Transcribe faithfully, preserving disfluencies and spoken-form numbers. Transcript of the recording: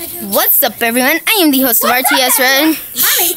What's up, everyone? I am the host of R T S Red.